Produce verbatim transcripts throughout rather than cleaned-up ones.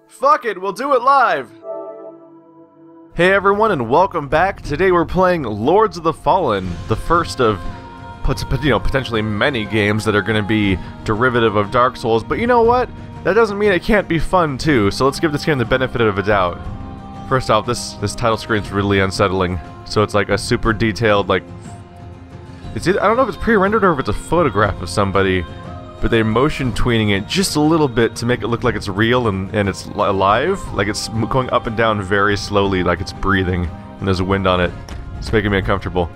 Fuck it, we'll do it live! Hey everyone, and welcome back. Today we're playing Lords of the Fallen, the first of, you know, potentially many games that are going to be derivative of Dark Souls, but you know what? That doesn't mean it can't be fun too, so let's give this game the benefit of a doubt. First off, this this title screen's really unsettling. So it's like a super detailed, like... It's either, I don't know if it's pre-rendered or if it's a photograph of somebody, but they're motion tweening it just a little bit to make it look like it's real and, and it's alive. Like it's going up and down very slowly, like it's breathing, and there's a wind on it. It's making me uncomfortable.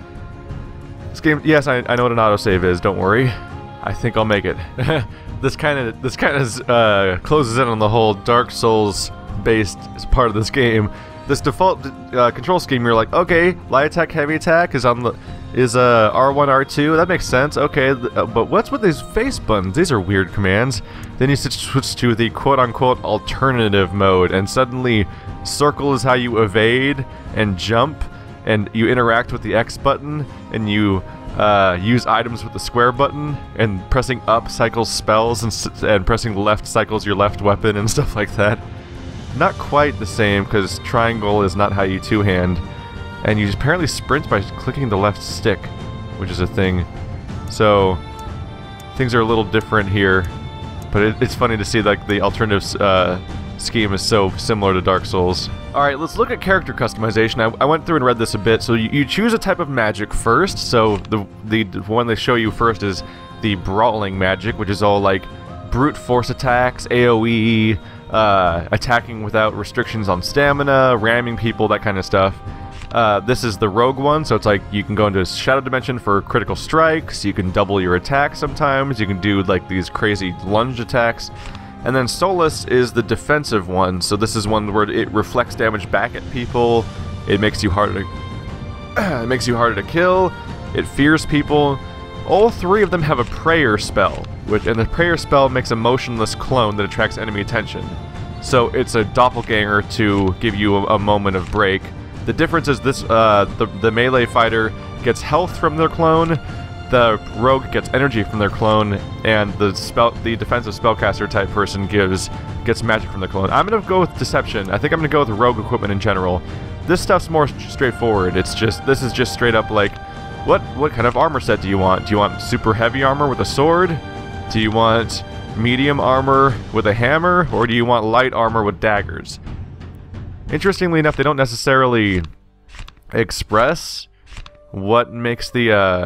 This game, yes, I, I know what an autosave is, don't worry. I think I'll make it. This kind of this kind of uh, closes in on the whole Dark Souls-based part of this game. This default uh, control scheme, you're like, okay, light attack, heavy attack is on the is uh, R one, R two. That makes sense. Okay, uh, but what's with these face buttons? These are weird commands. Then you switch to the quote-unquote alternative mode, and suddenly circle is how you evade and jump, and you interact with the X button, and you uh, use items with the square button, and pressing up cycles spells, and, and pressing left cycles your left weapon, and stuff like that. Not quite the same, because triangle is not how you two-hand, and you apparently sprint by clicking the left stick, which is a thing. So, things are a little different here, but it, it's funny to see like the alternative uh, scheme is so similar to Dark Souls. Alright, let's look at character customization. I, I went through and read this a bit. So you, you choose a type of magic first, so the, the one they show you first is the brawling magic, which is all like brute force attacks, AoE, Uh, attacking without restrictions on stamina, ramming people, that kind of stuff. Uh, this is the rogue one, so it's like you can go into Shadow Dimension for critical strikes, you can double your attack sometimes, you can do like these crazy lunge attacks. And then Solus is the defensive one, so this is one where it reflects damage back at people, it makes you harder to, it makes you harder to kill, it fears people. All three of them have a prayer spell, which, and the prayer spell makes a motionless clone that attracts enemy attention. So it's a doppelganger to give you a, a moment of break. The difference is this: uh, the the melee fighter gets health from their clone, the rogue gets energy from their clone, and the spell the defensive spellcaster type person gives gets magic from their clone. I'm gonna go with deception. I think I'm gonna go with rogue equipment in general. This stuff's more straightforward. It's just this is just straight up like. What what kind of armor set do you want? Do you want super heavy armor with a sword? Do you want medium armor with a hammer? Or do you want light armor with daggers? Interestingly enough, they don't necessarily express what makes the uh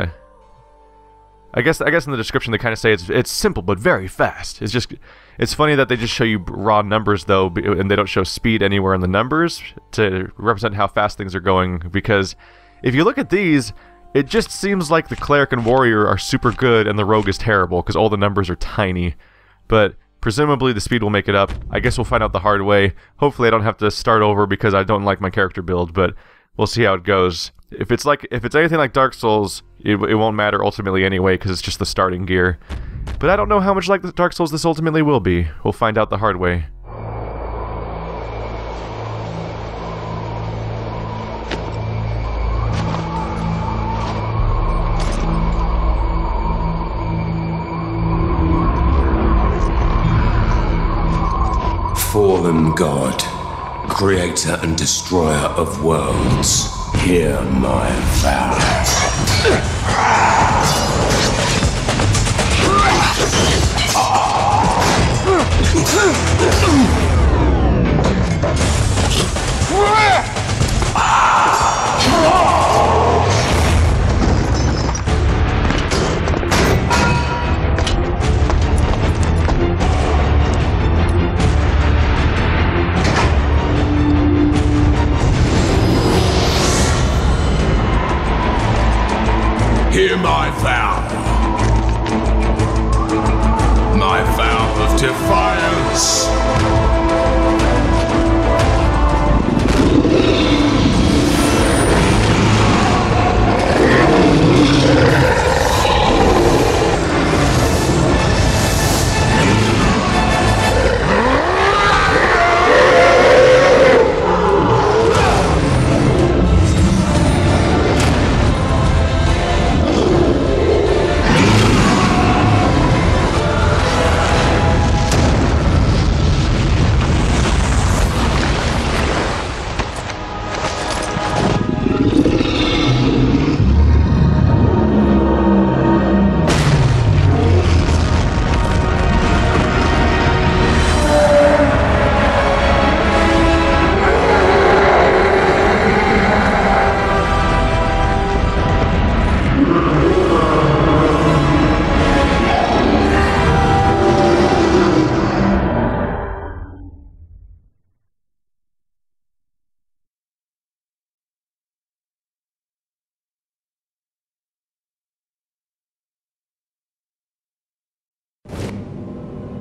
I guess I guess in the description they kind of say it's it's simple but very fast. It's just it's funny that they just show you raw numbers though, and they don't show speed anywhere in the numbers to represent how fast things are going, because if you look at these, it just seems like the cleric and warrior are super good and the rogue is terrible because all the numbers are tiny. But presumably the speed will make it up. I guess we'll find out the hard way. Hopefully I don't have to start over because I don't like my character build, but we'll see how it goes. If it's like if it's anything like Dark Souls, it, it won't matter ultimately anyway because it's just the starting gear. But I don't know how much like Dark Souls this ultimately will be. We'll find out the hard way. Fallen God, creator and destroyer of worlds, hear my vow. Hear my vow. My vow of defiance.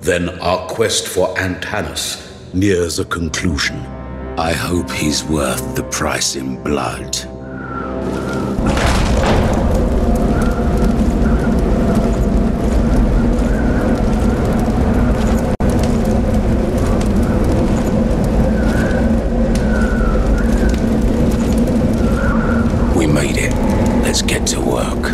then our quest for Antanas nears a conclusion. I hope he's worth the price in blood. We made it. Let's get to work.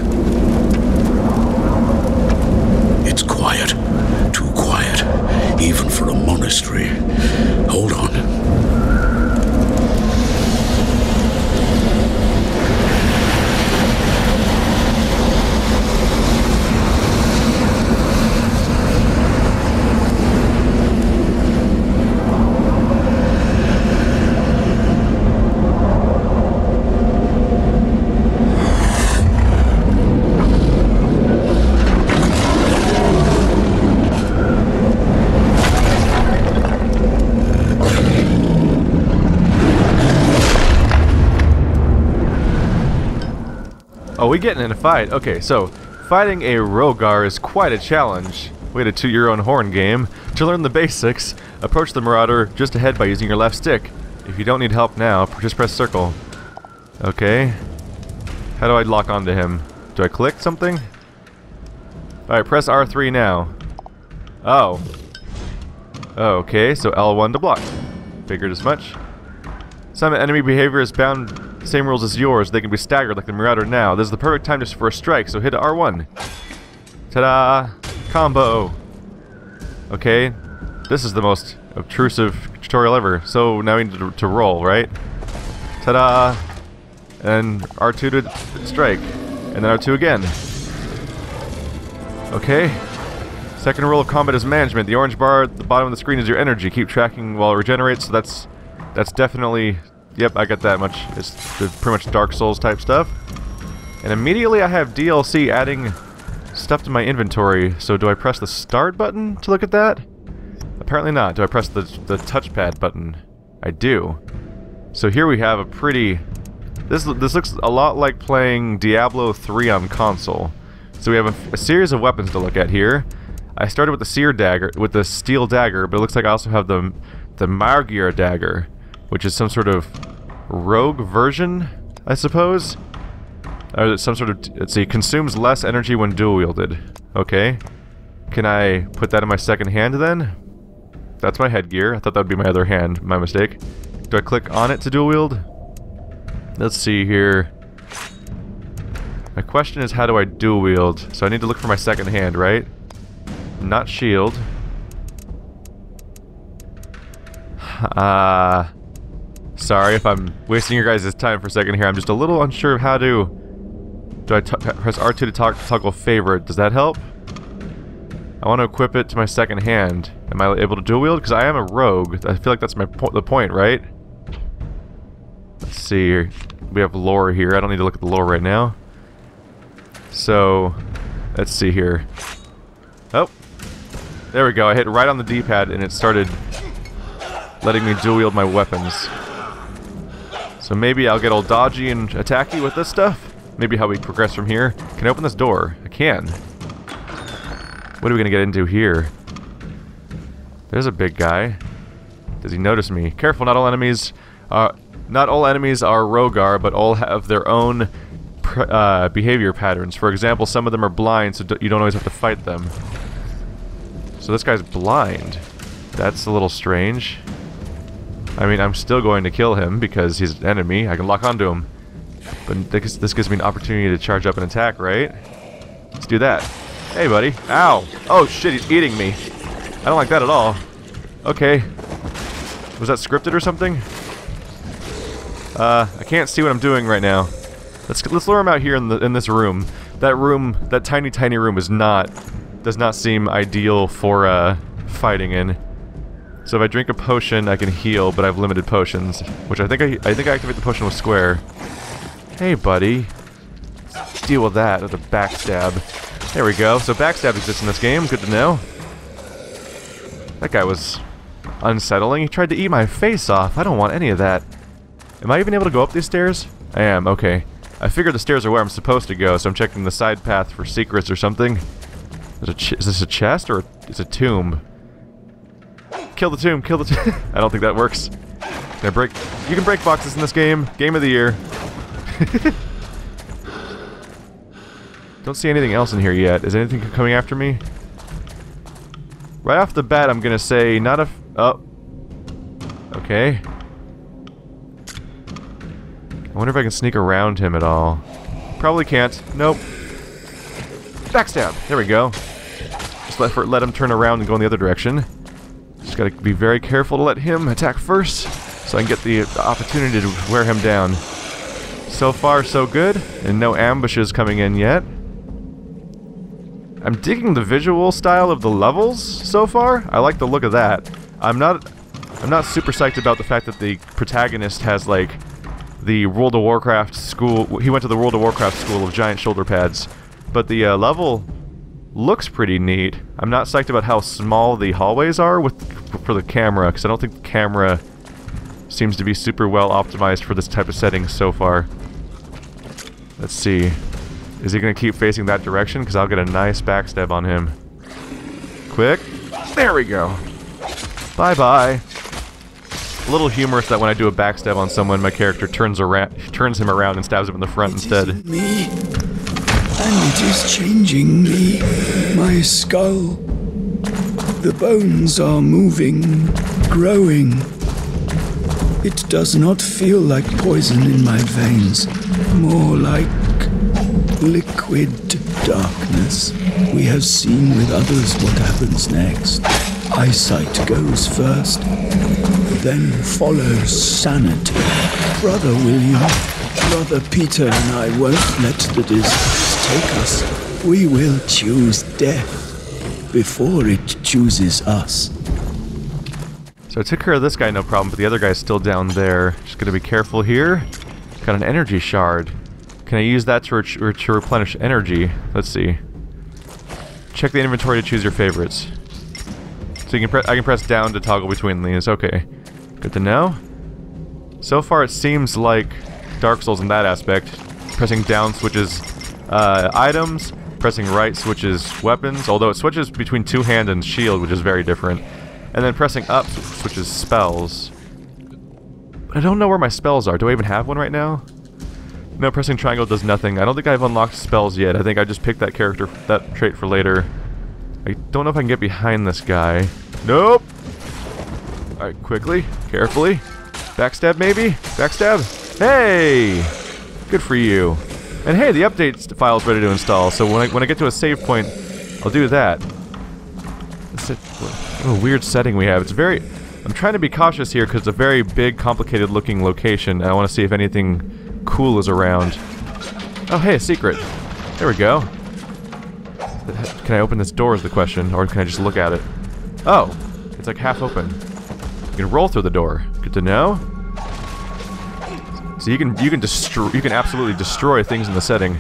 It's quiet. Too quiet. Even for a monastery. Hold on. Oh, we getting in a fight. Okay, so fighting a Rhogar is quite a challenge. Way to toot your own horn, game. To learn the basics, approach the Marauder just ahead by using your left stick. If you don't need help now, just press circle. Okay. How do I lock onto him? Do I click something? Alright, press R three now. Oh. Okay, so L one to block. Figured as much. Some enemy behavior is bound same rules as yours. They can be staggered like the Marauder now. This is the perfect time just for a strike, so hit R one. Ta-da! Combo! Okay, this is the most obtrusive tutorial ever. So now we need to, to roll, right? Ta-da! And R two to strike. And then R two again. Okay. Second rule of combat is management. The orange bar at the bottom of the screen is your energy. Keep tracking while it regenerates, so that's that's definitely... Yep, I get that much. It's pretty much Dark Souls type stuff. And immediately I have D L C adding stuff to my inventory. So do I press the start button to look at that? Apparently not. Do I press the, the touchpad button? I do. So here we have a pretty... This, this looks a lot like playing Diablo three on console. So we have a, a series of weapons to look at here. I started with the Seer Dagger, with the Steel Dagger, but it looks like I also have the, the Margir Dagger, which is some sort of rogue version, I suppose? Or some sort of... Let's see, consumes less energy when dual-wielded. Okay. Can I put that in my second hand, then? That's my headgear. I thought that would be my other hand. My mistake. Do I click on it to dual-wield? Let's see here. My question is, how do I dual-wield? So I need to look for my second hand, right? Not shield. Ah... Uh, Sorry if I'm wasting your guys' time for a second here. I'm just a little unsure of how to... Do I t press R two to toggle favorite? Does that help? I want to equip it to my second hand. Am I able to dual wield? Because I am a rogue. I feel like that's my po the point, right? Let's see here. We have lore here. I don't need to look at the lore right now. So, let's see here. Oh. There we go. I hit right on the D-pad and it started letting me dual wield my weapons. So maybe I'll get all dodgy and attacky with this stuff? Maybe how we progress from here. Can I open this door? I can. What are we gonna get into here? There's a big guy. Does he notice me? Careful, not all enemies uh, not all enemies are Rhogar, but all have their own pr uh, behavior patterns. For example, some of them are blind, so d you don't always have to fight them. So this guy's blind. That's a little strange. I mean, I'm still going to kill him because he's an enemy. I can lock onto him. But this, this gives me an opportunity to charge up and attack, right? Let's do that. Hey, buddy. Ow! Oh, shit, he's eating me. I don't like that at all. Okay. Was that scripted or something? Uh, I can't see what I'm doing right now. Let's let's lure him out here in the in this room. That room, that tiny, tiny room, is not does not seem ideal for uh, fighting in. So if I drink a potion, I can heal, but I have limited potions, which I think I I think I activate the potion with square. Hey, buddy. Deal with that with a backstab. There we go. So backstab exists in this game. Good to know. That guy was unsettling. He tried to eat my face off. I don't want any of that. Am I even able to go up these stairs? I am. Okay. I figured the stairs are where I'm supposed to go, so I'm checking the side path for secrets or something. Is, a ch is this a chest or is it a tomb? kill the tomb, kill the tomb. I don't think that works. Can I break? You can break boxes in this game. Game of the year. Don't see anything else in here yet. Is anything coming after me? Right off the bat, I'm gonna say not a. F oh. Okay. I wonder if I can sneak around him at all. Probably can't. Nope. Backstab. There we go. Just let, for, let him turn around and go in the other direction. Just gotta be very careful to let him attack first, so I can get the, the opportunity to wear him down. So far, so good, and no ambushes coming in yet. I'm digging the visual style of the levels so far. I like the look of that. I'm not, I'm not super psyched about the fact that the protagonist has like the World of Warcraft school. He went to the World of Warcraft school of giant shoulder pads, but the uh, level looks pretty neat. I'm not psyched about how small the hallways are with for the camera, because I don't think the camera seems to be super well optimized for this type of setting so far. Let's see. Is he going to keep facing that direction? Because I'll get a nice backstab on him. Quick. There we go. Bye-bye. A little humorous that when I do a backstab on someone, my character turns around, turns him around and stabs him in the front it instead. Isn't me. And it is changing me, my skull. The bones are moving, growing. It does not feel like poison in my veins, more like liquid darkness. We have seen with others what happens next. Eyesight goes first, then follows sanity. Brother William, Brother Peter and I won't let the disease take us. We will choose death before it chooses us. So I took care of this guy, no problem, but the other guy's still down there. Just gonna be careful here. Got an energy shard. Can I use that to, re to replenish energy? Let's see. Check the inventory to choose your favorites. So you can pre I can press down to toggle between these. Okay, good to know. So far, it seems like Dark Souls in that aspect. Pressing down switches uh, items. Pressing right switches weapons. Although it switches between two hand and shield, which is very different. And then pressing up switches spells. But I don't know where my spells are. Do I even have one right now? No, pressing triangle does nothing. I don't think I've unlocked spells yet. I think I just picked that character, that trait for later. I don't know if I can get behind this guy. Nope! Alright, quickly, carefully. Backstab maybe? Backstab? Hey! Good for you. And hey, the update file's ready to install, so when I, when I get to a save point, I'll do that. What a weird setting we have. It's very... I'm trying to be cautious here because it's a very big, complicated looking location, and I want to see if anything cool is around. Oh hey, a secret. There we go. Can I open this door is the question, or can I just look at it? Oh, it's like half open. You can roll through the door. Good to know. So you can you can destroy you can absolutely destroy things in the setting.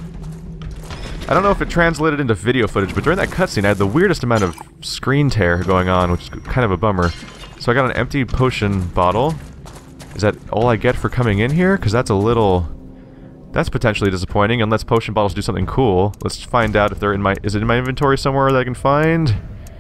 I don't know if it translated into video footage, but during that cutscene I had the weirdest amount of screen tear going on, which is kind of a bummer. So I got an empty potion bottle. Is that all I get for coming in here? Because that's a little... That's potentially disappointing, unless potion bottles do something cool. Let's find out if they're in my... Is it in my inventory somewhere that I can find?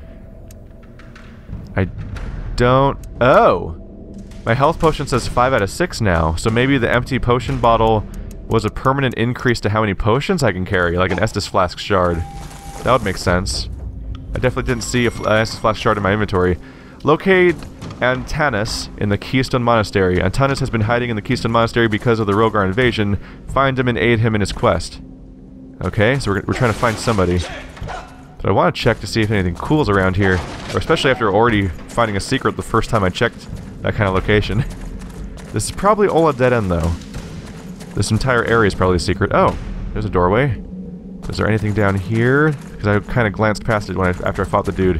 I don't... Oh! My health potion says five out of six now, so maybe the empty potion bottle was a permanent increase to how many potions I can carry, like an Estus Flask shard. That would make sense. I definitely didn't see an Estus Flask shard in my inventory. Locate Antanas in the Keystone Monastery. Antanas has been hiding in the Keystone Monastery because of the Rhogar invasion. Find him and aid him in his quest. Okay, so we're, we're trying to find somebody. But I want to check to see if anything cool is around here, or especially after already finding a secret the first time I checked that kind of location. This is probably all a dead end, though. This entire area is probably a secret. Oh, there's a doorway. Is there anything down here? Because I kind of glanced past it when I, after I fought the dude.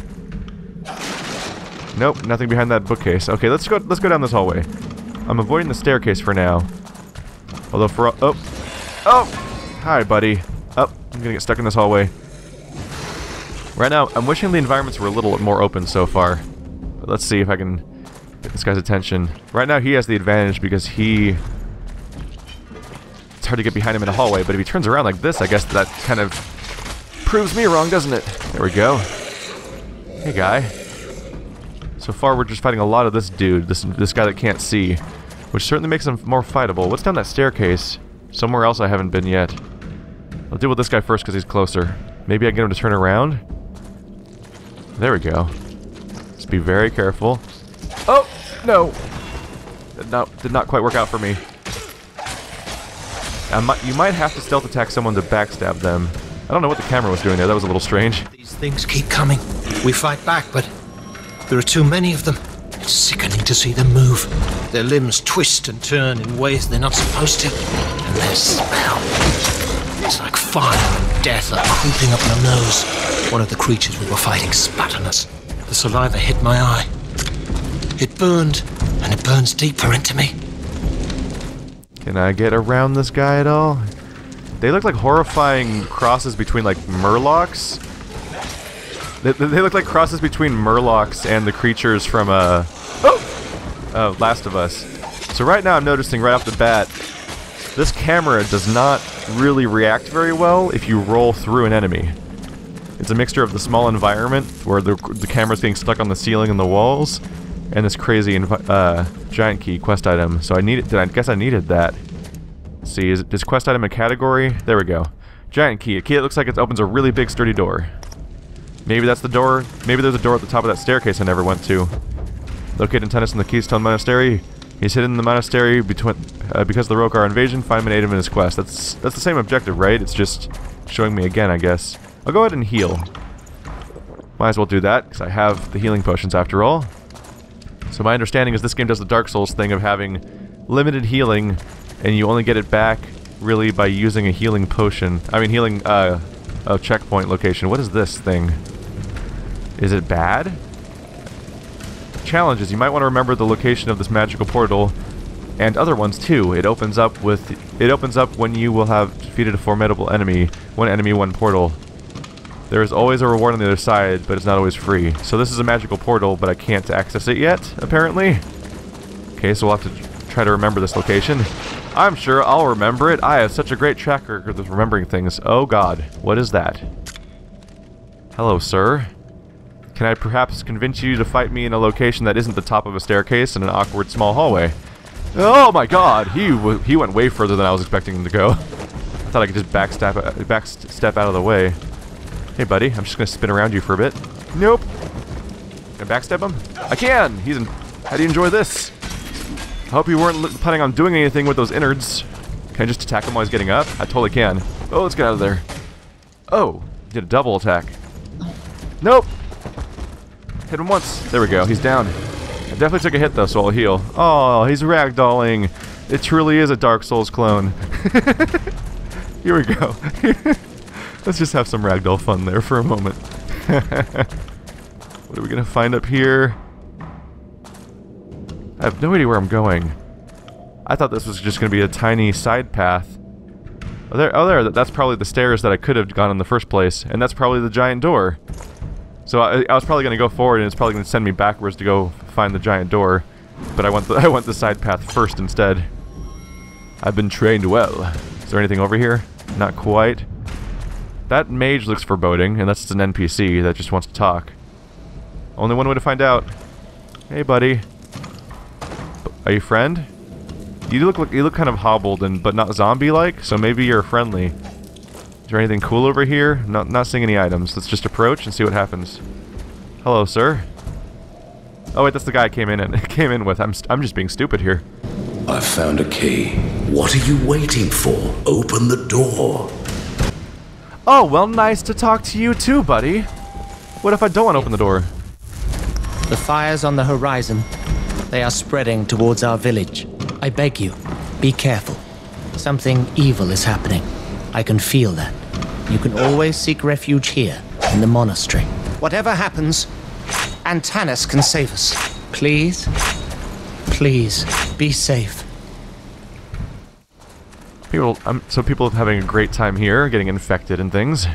Nope, nothing behind that bookcase. Okay, let's go. Let's go down this hallway. I'm avoiding the staircase for now. Although for oh, oh, hi, buddy. Oh, I'm gonna get stuck in this hallway. Right now, I'm wishing the environments were a little more open so far. But let's see if I can get this guy's attention. Right now, he has the advantage because he. It's hard to get behind him in a hallway, but if he turns around like this, I guess that kind of proves me wrong, doesn't it? There we go. Hey, guy. So far, we're just fighting a lot of this dude, this this guy that can't see, which certainly makes him more fightable. What's down that staircase? Somewhere else I haven't been yet. I'll deal with this guy first because he's closer. Maybe I can get him to turn around? There we go. Just be very careful. Oh! No! Did not, did not quite work out for me. I might, you might have to stealth attack someone to backstab them. I don't know what the camera was doing there. That was a little strange. These things keep coming. We fight back, but there are too many of them. It's sickening to see them move. Their limbs twist and turn in ways they're not supposed to. And their smell. It's like fire and death are creeping up your nose. One of the creatures we were fighting spat on us. The saliva hit my eye. It burned, and it burns deeper into me. Can I get around this guy at all? They look like horrifying crosses between, like, Murlocs. They, they look like crosses between Murlocs and the creatures from, uh... Oh! Uh, Last of Us. So right now I'm noticing right off the bat, this camera does not really react very well if you roll through an enemy. It's a mixture of the small environment, where the, the camera's getting stuck on the ceiling and the walls, and this crazy uh, giant key quest item. So I needed. I guess I needed that. Let's see, is this quest item a category? There we go. Giant key. A key that looks like it opens a really big, sturdy door. Maybe that's the door. Maybe there's a door at the top of that staircase I never went to. Located Tennis in the Keystone Monastery. He's hidden in the monastery between uh, because of the Rhogar invasion. Find him and aid him in his quest. That's that's the same objective, right? It's just showing me again, I guess. I'll go ahead and heal. Might as well do that because I have the healing potions after all. So my understanding is this game does the Dark Souls thing of having limited healing, and you only get it back really by using a healing potion. I mean, healing uh, a checkpoint location. What is this thing? Is it bad? Challenges. You might want to remember the location of this magical portal, and other ones too. It opens up with. It opens up when you will have defeated a formidable enemy. One enemy, one portal. There is always a reward on the other side, but it's not always free. So this is a magical portal, but I can't access it yet, apparently. Okay, so we'll have to try to remember this location. I'm sure I'll remember it. I have such a great track record of remembering things. Oh god, what is that? Hello, sir. Can I perhaps convince you to fight me in a location that isn't the top of a staircase in an awkward small hallway? Oh my god, he w he went way further than I was expecting him to go. I thought I could just backstep, backstep out of the way. Hey buddy, I'm just gonna spin around you for a bit. Nope. Can I backstab him? I can! He's in. How do you enjoy this? I hope you weren't planning on doing anything with those innards. Can I just attack him while he's getting up? I totally can. Oh, let's get out of there. Oh, he did a double attack. Nope! Hit him once. There we go, he's down. I definitely took a hit though, so I'll heal. Oh, he's ragdolling. It truly is a Dark Souls clone. Here we go. Let's just have some ragdoll fun there for a moment. What are we gonna find up here? I have no idea where I'm going. I thought this was just gonna be a tiny side path. Oh there, oh there, that's probably the stairs that I could have gone in the first place, and that's probably the giant door. So I, I was probably gonna go forward, and it's probably gonna send me backwards to go find the giant door. But I went the, I went the side path first instead. I've been trained well. Is there anything over here? Not quite. That mage looks foreboding, and that's just an N P C that just wants to talk. Only one way to find out. Hey, buddy. Are you friend? You look like you look kind of hobbled and but not zombie-like, so maybe you're friendly. Is there anything cool over here? Not not seeing any items. Let's just approach and see what happens. Hello, sir. Oh wait, that's the guy I came in and came in with. I'm I'm just being stupid here. I've found a key. What are you waiting for? Open the door. Oh, well, nice to talk to you too, buddy. What if I don't want to open the door? The fires on the horizon. They are spreading towards our village. I beg you, be careful. Something evil is happening. I can feel that. You can always seek refuge here, in the monastery. Whatever happens, Antanas can save us. Please, please, be safe. People, um, so people are having a great time here, getting infected and things.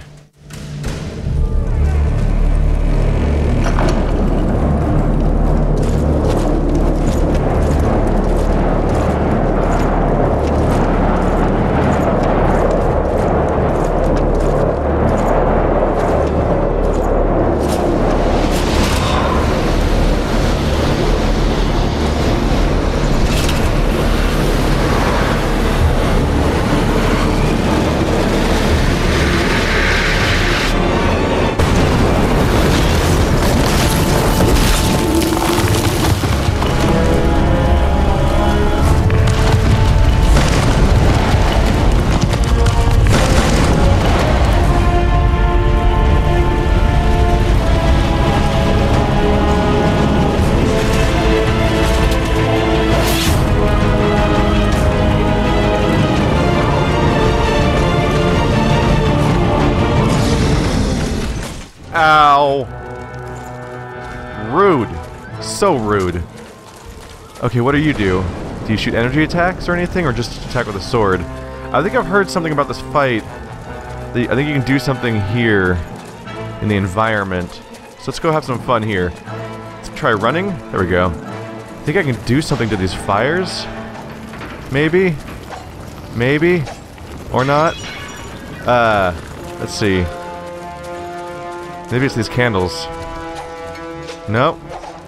so rude. Okay, what do you do? Do you shoot energy attacks or anything, or just attack with a sword? I think I've heard something about this fight. The, I think you can do something here in the environment. So let's go have some fun here. Let's try running. There we go. I think I can do something to these fires. Maybe? Maybe? Or not? Uh, let's see. Maybe it's these candles. Nope.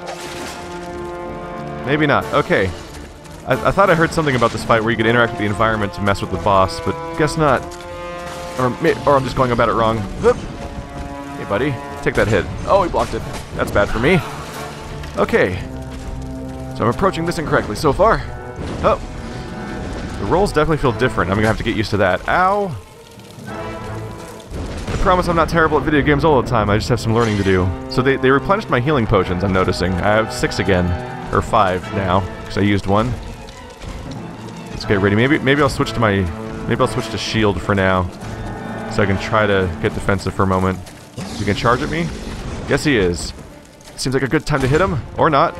Maybe not. Okay. I, I thought I heard something about this fight where you could interact with the environment to mess with the boss, but guess not. Or, or I'm just going about it wrong. Whoop. Hey, buddy. Take that hit. Oh, he blocked it. That's bad for me. Okay. So I'm approaching this incorrectly so far. Oh. The rolls definitely feel different. I'm gonna have to get used to that. Ow. I promise I'm not terrible at video games all the time. I just have some learning to do. So they, they replenished my healing potions, I'm noticing. I have six again. Or five now, because I used one. Let's get ready. Maybe maybe I'll switch to my... Maybe I'll switch to shield for now. So I can try to get defensive for a moment. Is he gonna charge at me? Yes, he is. Seems like a good time to hit him. Or not.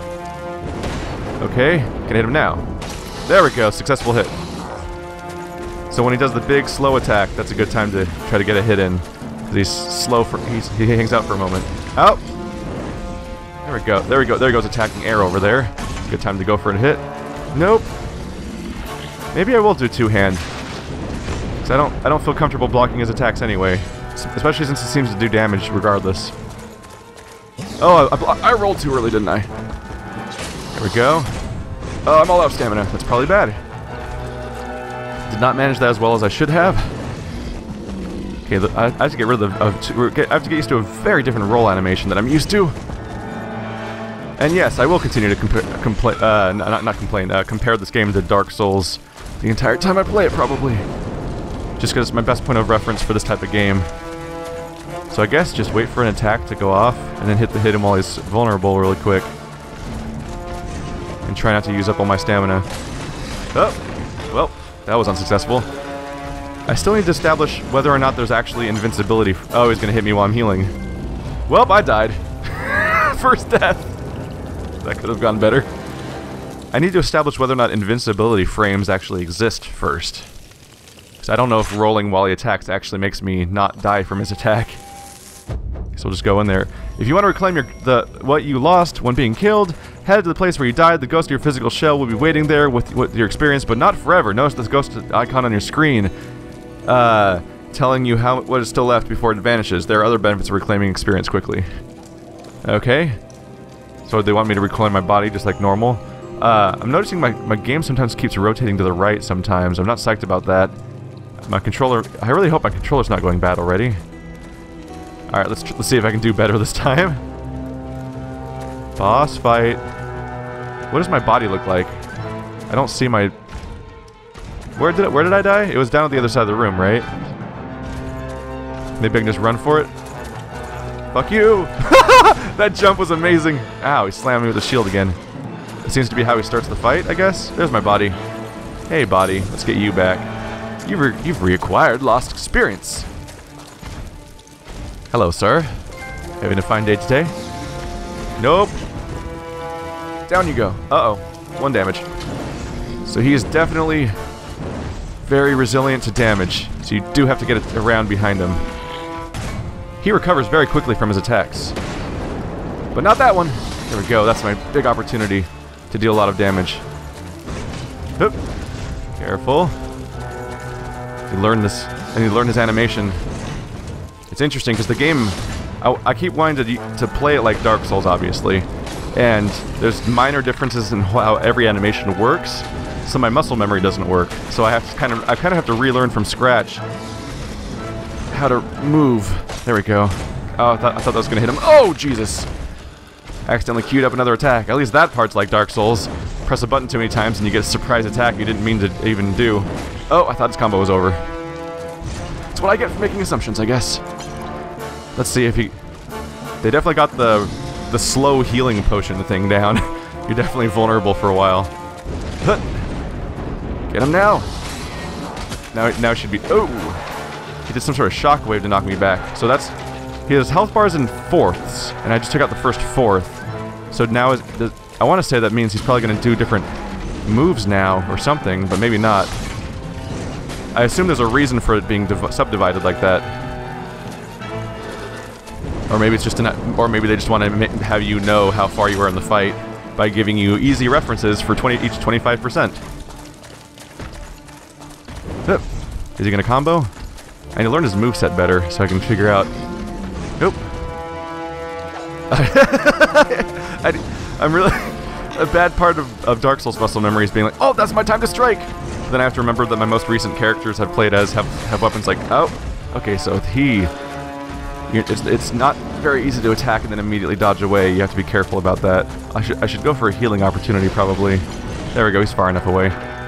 Okay. Can I hit him now? There we go. Successful hit. So when he does the big slow attack, that's a good time to try to get a hit in. Because he's slow for... He's, he hangs out for a moment. Oh! There we go. There we go. There goes attacking arrow over there. Good time to go for a hit. Nope. Maybe I will do two-hand. Because I don't, I don't feel comfortable blocking his attacks anyway. Especially since it seems to do damage regardless. Oh, I, I rolled too early, didn't I? There we go. Oh, I'm all out of stamina. That's probably bad. Did not manage that as well as I should have. Okay, the, I, I have to get rid of the... Of two, I have to get used to a very different roll animation that I'm used to. And yes, I will continue to compare, compla uh, not, not complain, uh, compare this game to Dark Souls the entire time I play it, probably. Just because it's my best point of reference for this type of game. So I guess just wait for an attack to go off, and then hit the hit him while he's vulnerable really quick. And try not to use up all my stamina. Oh! Well, that was unsuccessful. I still need to establish whether or not there's actually invincibility. Oh, he's gonna hit me while I'm healing. Well, I died. First death. That could have gone better. I need to establish whether or not invincibility frames actually exist first. Because I don't know if rolling while he attacks actually makes me not die from his attack. So we'll just go in there. If you want to reclaim your the what you lost when being killed, head to the place where you died. The ghost of your physical shell will be waiting there with, with your experience, but not forever. Notice this ghost icon on your screen uh, telling you how what is still left before it vanishes. There are other benefits of reclaiming experience quickly. Okay. So they want me to reclaim my body just like normal. Uh, I'm noticing my, my game sometimes keeps rotating to the right sometimes. I'm not psyched about that. My controller... I really hope my controller's not going bad already. Alright, let's, let's see if I can do better this time. Boss fight. What does my body look like? I don't see my... Where did, it, where did I die? It was down at the other side of the room, right? Maybe I can just run for it? Fuck you! That jump was amazing! Ow, he slammed me with the shield again. It seems to be how he starts the fight, I guess? There's my body. Hey, body. Let's get you back. You've, re you've reacquired lost experience. Hello, sir. Having a fine day today? Nope. Down you go. Uh-oh. One damage. So he is definitely very resilient to damage. So you do have to get it around behind him. He recovers very quickly from his attacks. But not that one. There we go. That's my big opportunity to deal a lot of damage. Oop. Careful. He learned this, and he learned his animation. It's interesting because the game, I, I keep wanting to to play it like Dark Souls, obviously, and there's minor differences in how every animation works. So my muscle memory doesn't work. So I have to kind of, I kind of have to relearn from scratch how to move. There we go. Oh, I thought, I thought that was gonna hit him. Oh, Jesus! I accidentally queued up another attack. At least that part's like Dark Souls. Press a button too many times and you get a surprise attack you didn't mean to even do. Oh, I thought this combo was over. That's what I get for making assumptions, I guess. Let's see if he... They definitely got the the slow healing potion thing down. You're definitely vulnerable for a while. Get him now! Now, now it should be... Oh! He did some sort of shockwave to knock me back. So that's... He has health bars in fourths, and I just took out the first fourth. So now, is, does, I want to say that means he's probably going to do different moves now, or something, but maybe not. I assume there's a reason for it being subdivided like that. Or maybe it's just an, or maybe they just want to have you know how far you are in the fight by giving you easy references for twenty each twenty-five percent. Is he gonna combo? I need to learn his moveset better so I can figure out. Nope. I, I'm really a bad part of, of Dark Souls muscle memory is being like, oh, that's my time to strike. But then I have to remember that my most recent characters I've played as have have weapons like, oh, okay, so he. It's, it's not very easy to attack and then immediately dodge away. You have to be careful about that. I should I should go for a healing opportunity probably. There we go. He's far enough away.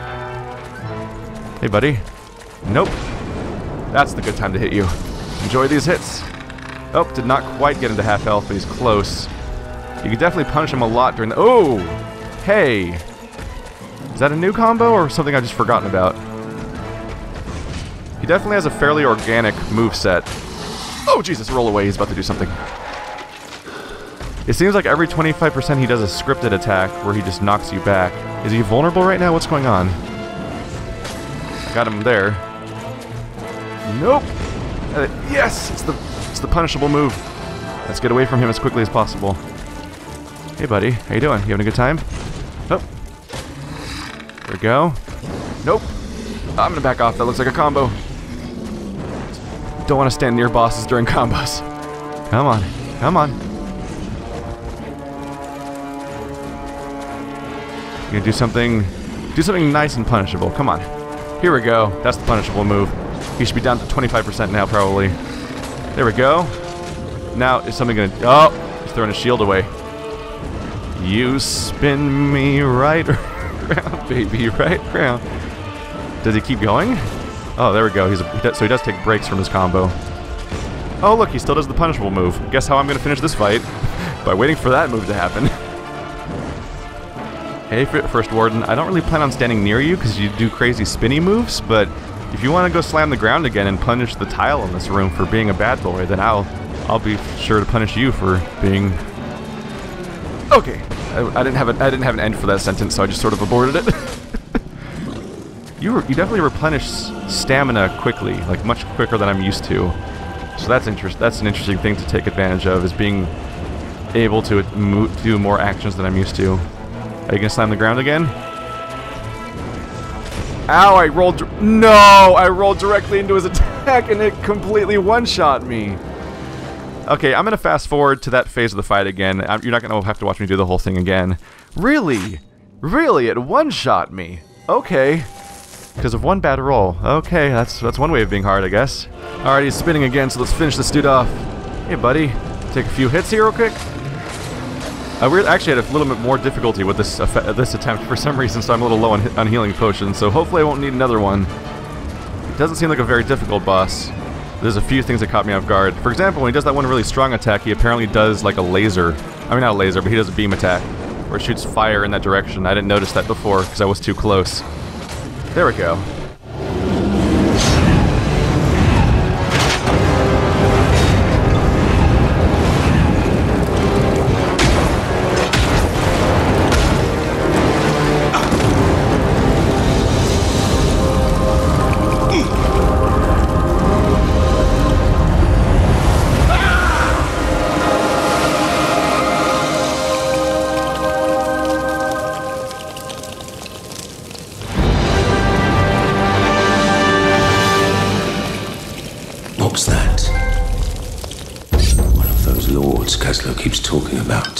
Hey, buddy. Nope. That's the good time to hit you. Enjoy these hits. Oh, did not quite get into half health, but he's close. You can definitely punish him a lot during the... Oh! Hey! Is that a new combo or something I've just forgotten about? He definitely has a fairly organic moveset. Oh, Jesus, roll away. He's about to do something. It seems like every twenty-five percent he does a scripted attack where he just knocks you back. Is he vulnerable right now? What's going on? Got him there. Nope! Uh, yes! It's the, it's the punishable move. Let's get away from him as quickly as possible. Hey, buddy. How you doing? You having a good time? Oh. There we go. Nope. I'm gonna back off. That looks like a combo. Don't want to stand near bosses during combos. Come on. Come on. You're gonna do something... Do something nice and punishable. Come on. Here we go. That's the punishable move. He should be down to twenty-five percent now, probably. There we go. Now, is something gonna... Oh! He's throwing his shield away. You spin me right around, baby, right around. Does he keep going? Oh, there we go. He's a, he does, so he does take breaks from his combo. Oh, look, he still does the punishable move. Guess how I'm going to finish this fight? By waiting for that move to happen. Hey, First Warden, I don't really plan on standing near you because you do crazy spinny moves, but if you want to go slam the ground again and punish the tile in this room for being a bad boy, then I'll I'll be sure to punish you for being... Okay, I, I didn't have a, I didn't have an end for that sentence, so I just sort of aborted it. You, re you definitely replenish stamina quickly, like much quicker than I'm used to. So that's interest. That's an interesting thing to take advantage of, is being able to mo do more actions than I'm used to. Are you gonna slam the ground again? Ow! I rolled. No! I rolled directly into his attack, and it completely one-shot me. Okay, I'm gonna fast forward to that phase of the fight again. I'm, you're not gonna have to watch me do the whole thing again. Really? Really? It one-shot me. Okay. Because of one bad roll. Okay, that's that's one way of being hard, I guess. Alright, he's spinning again, so let's finish this dude off. Hey, buddy. Take a few hits here real quick. I really, actually had a little bit more difficulty with this uh, this attempt for some reason, so I'm a little low on, on healing potions, so hopefully I won't need another one. It doesn't seem like a very difficult boss. There's a few things that caught me off guard. For example, when he does that one really strong attack, he apparently does like a laser. I mean, not a laser, but he does a beam attack, where it shoots fire in that direction. I didn't notice that before, because I was too close. There we go. What's that? One of those lords Kaslo keeps talking about.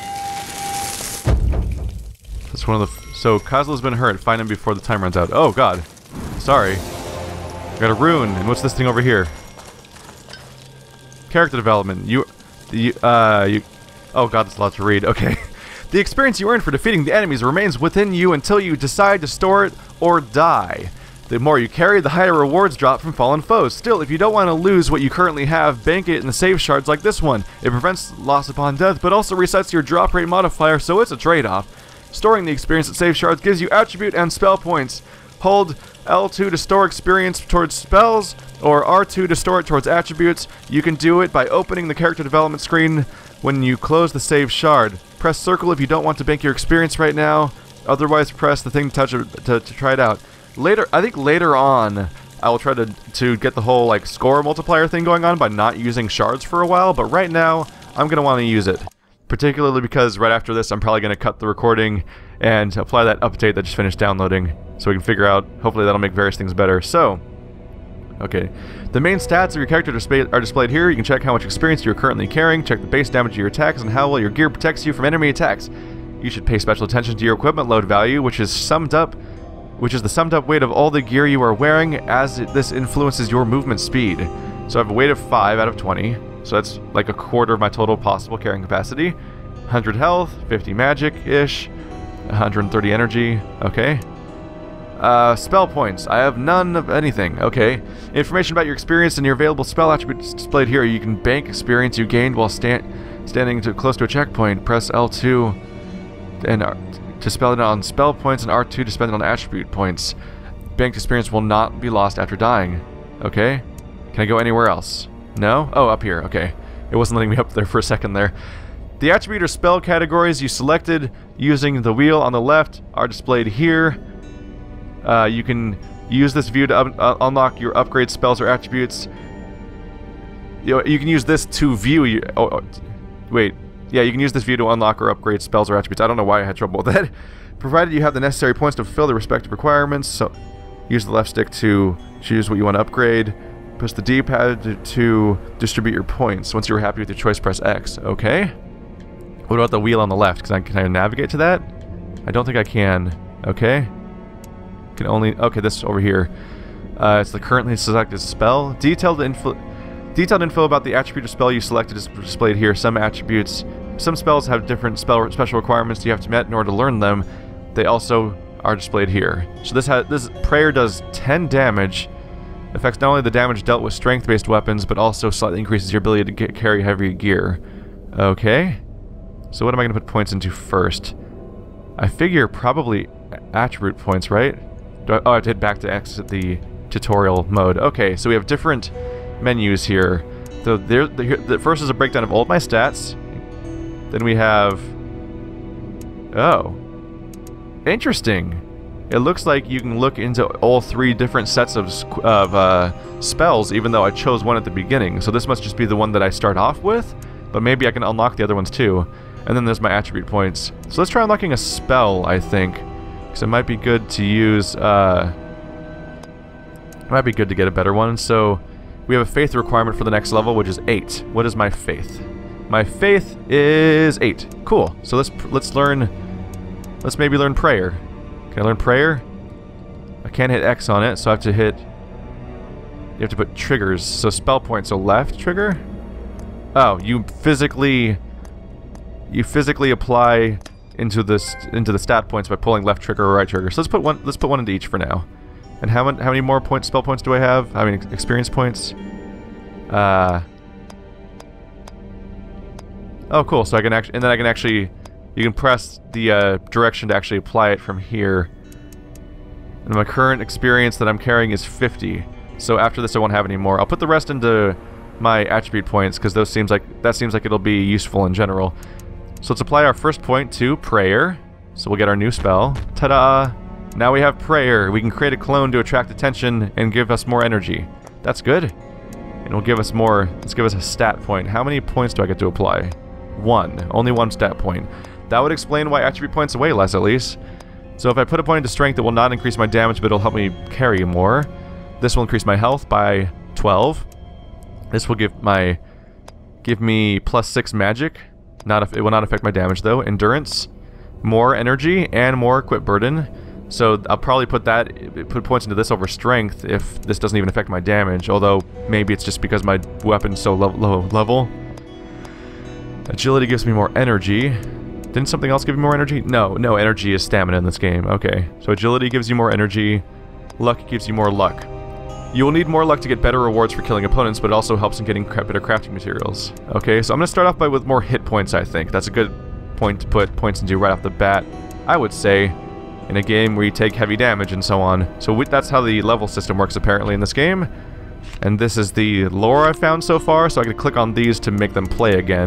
That's one of the... F so, Kaslo's been hurt. Find him before the time runs out. Oh, God. Sorry. Got a rune. And what's this thing over here? Character development. You... You... Uh... You... Oh, God, that's a lot to read. Okay. The experience you earn for defeating the enemies remains within you until you decide to store it or die. The more you carry, the higher rewards drop from fallen foes. Still, if you don't want to lose what you currently have, bank it in the save shards like this one. It prevents loss upon death, but also resets your drop rate modifier, so it's a trade-off. Storing the experience at save shards gives you attribute and spell points. Hold L two to store experience towards spells, or R two to store it towards attributes. You can do it by opening the character development screen when you close the save shard. Press circle if you don't want to bank your experience right now. Otherwise, press the thing to touch it to, to try it out. Later, I think later on, I will try to to get the whole like score multiplier thing going on by not using shards for a while. But right now, I'm gonna want to use it, particularly because right after this, I'm probably gonna cut the recording and apply that update that just finished downloading, so we can figure out. Hopefully, that'll make various things better. So. Okay, the main stats of your character display are displayed here. You can check how much experience you're currently carrying, check the base damage of your attacks, and how well your gear protects you from enemy attacks. You should pay special attention to your equipment load value, which is summed up, which is the summed up weight of all the gear you are wearing, as it, this influences your movement speed. So I have a weight of five out of twenty, so that's like a quarter of my total possible carrying capacity. one hundred health, fifty magic-ish, one hundred thirty energy, okay. Uh, spell points. I have none of anything. Okay. Information about your experience and your available spell attributes displayed here. You can bank experience you gained while stand standing to close to a checkpoint. Press L two and uh, to spell it on spell points, and R two to spend it on attribute points. Banked experience will not be lost after dying. Okay. Can I go anywhere else? No? Oh, up here. Okay. It wasn't letting me up there for a second there. The attribute or spell categories you selected using the wheel on the left are displayed here. Uh, you can use this view to up, uh, unlock your upgrade spells or attributes. You know, you can use this to view your... Oh, oh, wait. Yeah, you can use this view to unlock or upgrade spells or attributes. I don't know why I had trouble with that. Provided you have the necessary points to fulfill the respective requirements. So, use the left stick to choose what you want to upgrade. Press the D-pad to, to distribute your points. Once you're happy with your choice, press X. Okay. What about the wheel on the left? Can I, can I navigate to that? I don't think I can. Okay. Can only okay this over here. Uh, it's the currently selected spell. Detailed info, detailed info about the attribute or spell you selected is displayed here. Some attributes, some spells have different spell special requirements you have to meet in order to learn them. They also are displayed here. So this has this prayer does ten damage. Affects not only the damage dealt with strength-based weapons, but also slightly increases your ability to get, carry heavy gear. Okay. So what am I going to put points into first? I figure probably attribute points, right? Do I, oh, I have to hit back to exit the tutorial mode. Okay, so we have different menus here. So there, the, the first is a breakdown of all of my stats. Then we have... Oh. Interesting. It looks like you can look into all three different sets of, of uh, spells, even though I chose one at the beginning. So this must just be the one that I start off with, but maybe I can unlock the other ones too. And then there's my attribute points. So let's try unlocking a spell, I think. Because it might be good to use, uh... It might be good to get a better one. So, we have a faith requirement for the next level, which is eight. What is my faith? My faith is eight. Cool. So let's let's learn... Let's maybe learn prayer. Can I learn prayer? I can't hit X on it, so I have to hit... You have to put triggers. So spell points. So left trigger? Oh, you physically... You physically apply... into this into the stat points by pulling left trigger or right trigger. So let's put one let's put one into each for now. And how many how many more points spell points do I have? I mean experience points. Uh Oh cool, so I can actually and then I can actually you can press the uh, direction to actually apply it from here. And my current experience that I'm carrying is fifty. So after this I won't have any more. I'll put the rest into my attribute points because those seems like that seems like it'll be useful in general. So let's apply our first point to prayer. So we'll get our new spell. Ta-da! Now we have prayer. We can create a clone to attract attention and give us more energy. That's good. And it'll give us more... Let's give us a stat point. How many points do I get to apply? One. Only one stat point. That would explain why attribute points weigh less, at least. So if I put a point into strength, it will not increase my damage, but it'll help me carry more. This will increase my health by twelve. This will give my... Give me plus six magic. Not it will not affect my damage though. Endurance, more energy, and more equip burden. So I'll probably put that put points into this over strength if this doesn't even affect my damage. Although maybe it's just because my weapon's so low, low level. Agility gives me more energy. Didn't something else give me more energy? No, no. Energy is stamina in this game. Okay, so agility gives you more energy. Luck gives you more luck. You will need more luck to get better rewards for killing opponents, but it also helps in getting cra better crafting materials. Okay, so I'm going to start off by with more hit points, I think. That's a good point to put points into right off the bat, I would say, in a game where you take heavy damage and so on. So we, that's how the level system works apparently in this game. And this is the lore I've found so far, so I can click on these to make them play again.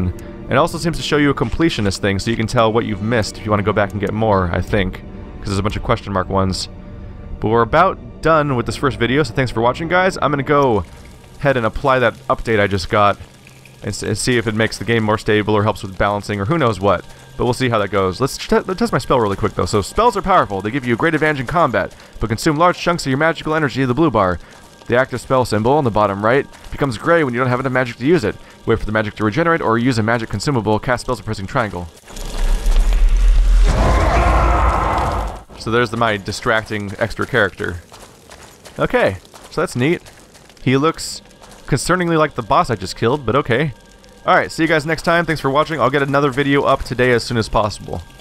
It also seems to show you a completionist thing, so you can tell what you've missed if you want to go back and get more, I think. Because there's a bunch of question mark ones. But we're about done with this first video, so thanks for watching, guys. I'm going to go ahead and apply that update I just got and, and see if it makes the game more stable or helps with balancing or who knows what. But we'll see how that goes. Let's, let's test my spell really quick, though. So spells are powerful. They give you a great advantage in combat, but consume large chunks of your magical energy, the blue bar. The active spell symbol on the bottom right becomes gray when you don't have enough magic to use it. Wait for the magic to regenerate or use a magic consumable. Cast spells by pressing triangle. So there's the, my distracting extra character. Okay, so that's neat. He looks concerningly like the boss I just killed, but okay. Alright, see you guys next time. Thanks for watching. I'll get another video up today as soon as possible.